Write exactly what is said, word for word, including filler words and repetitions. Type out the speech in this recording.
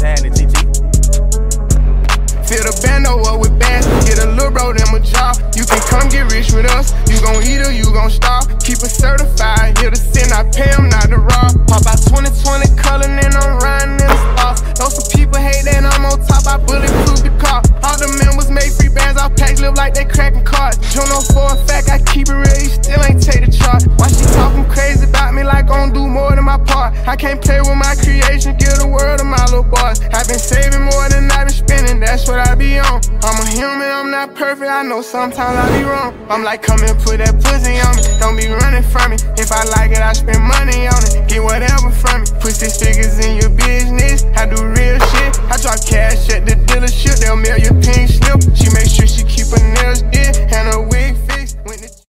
What's happening, T T? Fill the bando up with bands, get a little bro them a job. You can come get rich with us, you gon' eat or you gon' starve. Keep it certified, here to sin, I pay them not to rob. Pop out twenty twenty color and I'm riding in the stars. Know some people hate that I'm on top, I bulletproof the car. All the members make free bands, I pack live like they cracking cards. Juno for a fact, I keep it real, you still ain't take the charge. Why she talking crazy about me like I don't do more than my part? I can't play with my creation, give the world to my little boys. I've been saving more than I've been spending, that's what I be on. I'm a human, I'm not perfect, I know sometimes I be wrong. I'm like, come and put that pussy on me, don't be running from me. If I like it, I spend money on it, get whatever from me. Put six figures in your business, I do real shit. I drop cash at the dealership, they'll mail your pink slip. She make sure she keep her nails did and her wig fixed. When the